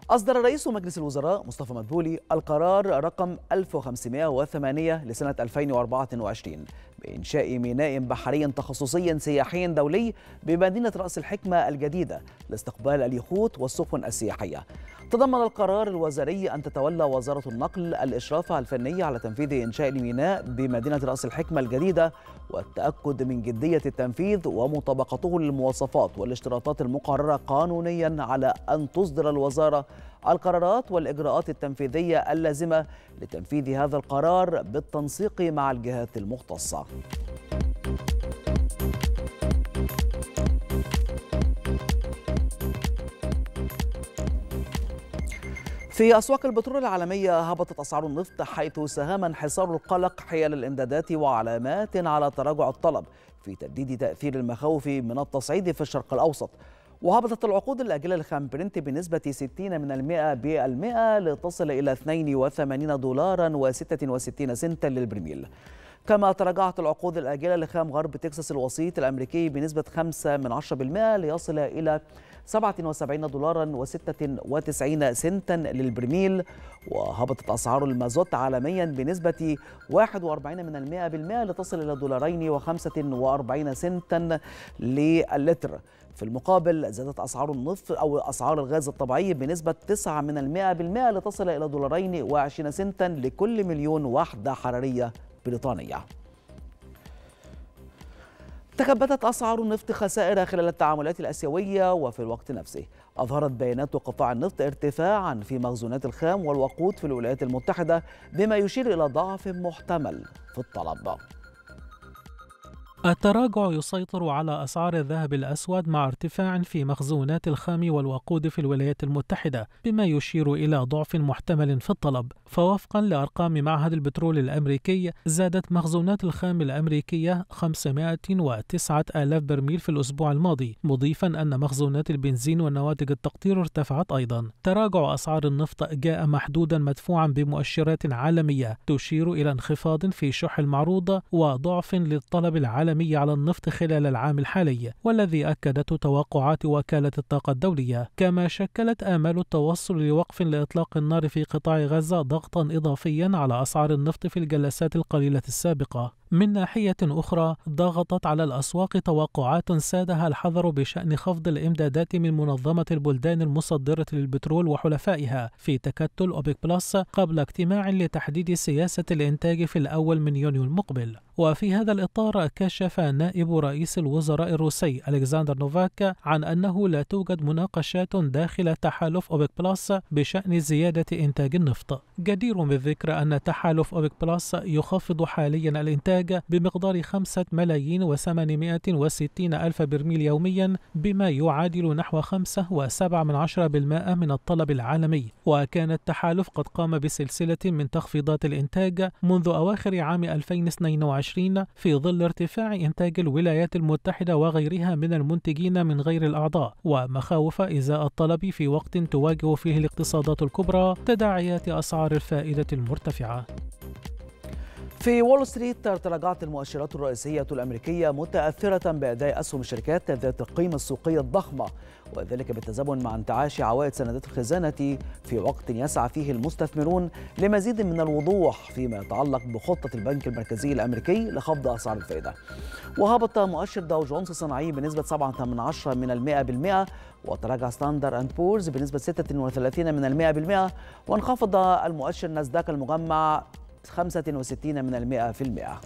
أصدر رئيس مجلس الوزراء مصطفى مدبولي القرار رقم 1508 لسنة 2024 بإنشاء ميناء بحري تخصصي سياحي دولي بمدينة رأس الحكمة الجديدة لاستقبال اليخوت والسفن السياحية. تضمن القرار الوزاري أن تتولى وزارة النقل الإشراف الفني على تنفيذ إنشاء الميناء بمدينة رأس الحكمة الجديدة والتأكد من جدية التنفيذ ومطابقته للمواصفات والاشتراطات المقررة قانونيا على أن تصدر الوزارة القرارات والإجراءات التنفيذية اللازمة لتنفيذ هذا القرار بالتنسيق مع الجهات المختصة. في أسواق البترول العالمية هبطت أسعار النفط حيث ساهم انحسار القلق حيال الإمدادات وعلامات على تراجع الطلب في تبديد تأثير المخاوف من التصعيد في الشرق الأوسط. وهبطت العقود الآجلة لخام برنت بنسبة 60% لتصل إلى 82 دولارا و66 سنتا للبرميل. كما تراجعت العقود الآجلة لخام غرب تكساس الوسيط الأمريكي بنسبة 5% ليصل إلى 77 دولارا و96 سنتا للبرميل. وهبطت أسعار المازوت عالميا بنسبة 41% لتصل إلى دولارين و45 سنتا للتر. في المقابل زادت أسعار النفط أو أسعار الغاز الطبيعي بنسبة 9% لتصل إلى دولارين و20 سنتا لكل مليون وحدة حرارية بريطانية. تكبدت أسعار النفط خسائر خلال التعاملات الآسيوية، وفي الوقت نفسه أظهرت بيانات قطاع النفط ارتفاعا في مخزونات الخام والوقود في الولايات المتحدة بما يشير إلى ضعف محتمل في الطلب. التراجع يسيطر على أسعار الذهب الأسود مع ارتفاع في مخزونات الخام والوقود في الولايات المتحدة بما يشير إلى ضعف محتمل في الطلب. فوفقا لأرقام معهد البترول الأمريكي زادت مخزونات الخام الأمريكية 509 آلاف برميل في الأسبوع الماضي، مضيفا أن مخزونات البنزين ونواتج التقطير ارتفعت أيضا. تراجع أسعار النفط جاء محدودا مدفوعا بمؤشرات عالمية تشير إلى انخفاض في شح المعروض وضعف للطلب العالمي على النفط خلال العام الحالي، والذي أكدته توقعات وكالة الطاقة الدولية. كما شكلت آمال التوصل لوقف لإطلاق النار في قطاع غزة ضغطا إضافيا على أسعار النفط في الجلسات القليلة السابقة. من ناحية أخرى ضغطت على الأسواق توقعات سادها الحذر بشأن خفض الإمدادات من منظمة البلدان المصدرة للبترول وحلفائها في تكتل أوبك بلس قبل اجتماع لتحديد سياسة الإنتاج في الأول من يونيو المقبل. وفي هذا الإطار كشف نائب رئيس الوزراء الروسي ألكسندر نوفاك عن أنه لا توجد مناقشات داخل تحالف أوبك بلس بشأن زيادة إنتاج النفط. جدير بالذكر أن تحالف أوبك بلس يخفض حاليا الإنتاج بمقدار 5,860,000 برميل يوميا بما يعادل نحو 5.7% من الطلب العالمي. وكان التحالف قد قام بسلسلة من تخفيضات الإنتاج منذ أواخر عام 2022 في ظل ارتفاع إنتاج الولايات المتحدة وغيرها من المنتجين من غير الأعضاء ومخاوف إزاء الطلب في وقت تواجه فيه الاقتصادات الكبرى تداعيات أسعار الفائدة المرتفعة. في وول ستريت تراجعت المؤشرات الرئيسية الأمريكية متأثرة بأداء أسهم الشركات ذات القيمة السوقية الضخمة، وذلك بالتزامن مع انتعاش عوائد سندات الخزانة في وقت يسعى فيه المستثمرون لمزيد من الوضوح فيما يتعلق بخطة البنك المركزي الأمريكي لخفض أسعار الفائدة. وهبط مؤشر داو جونز الصناعي بنسبة 0.7%، وتراجع ستاندر أند بورز بنسبة 36%، وانخفض المؤشر ناسداك المجمع 65%.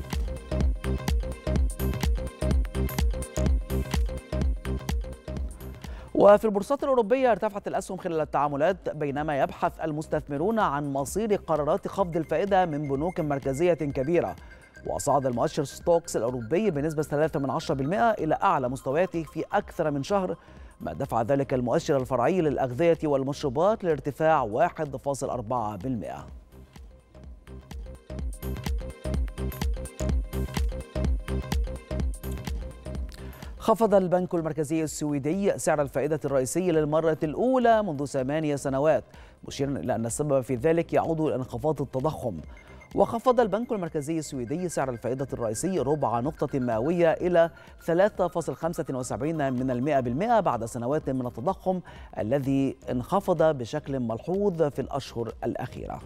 وفي البورصات الأوروبية ارتفعت الأسهم خلال التعاملات بينما يبحث المستثمرون عن مصير قرارات خفض الفائدة من بنوك مركزية كبيرة. وصعد المؤشر ستوكس الأوروبي بنسبة 3% إلى أعلى مستوياته في أكثر من شهر، ما دفع ذلك المؤشر الفرعي للأغذية والمشروبات لارتفاع 1.4%. خفض البنك المركزي السويدي سعر الفائدة الرئيسي للمرة الأولى منذ 8 سنوات، مشيرا إلى أن السبب في ذلك يعود إلى انخفاض التضخم. وخفض البنك المركزي السويدي سعر الفائدة الرئيسي ربع نقطة مئوية إلى 3.75% بعد سنوات من التضخم الذي انخفض بشكل ملحوظ في الأشهر الأخيرة.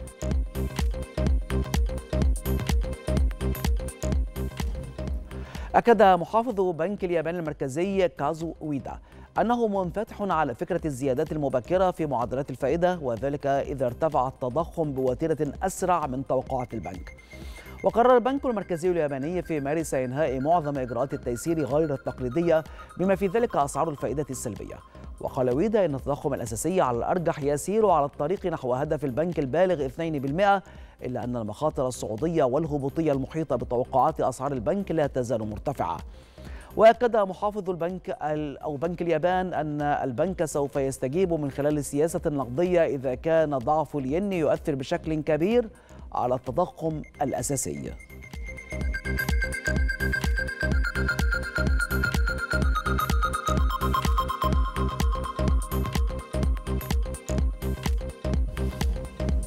أكد محافظ بنك اليابان المركزي كازو أويدا أنه منفتح على فكرة الزيادات المبكرة في معدلات الفائدة، وذلك إذا ارتفع التضخم بوتيرة أسرع من توقعات البنك. وقرر البنك المركزي الياباني في مارس إنهاء معظم إجراءات التيسير غير التقليدية بما في ذلك أسعار الفائدة السلبية. وقال ويدا إن التضخم الأساسي على الأرجح يسير على الطريق نحو هدف البنك البالغ 2%، إلا أن المخاطر الصعودية والهبوطية المحيطة بتوقعات أسعار البنك لا تزال مرتفعة. وأكد محافظ بنك اليابان أن البنك سوف يستجيب من خلال السياسة النقدية إذا كان ضعف الين يؤثر بشكل كبير على التضخم الأساسي.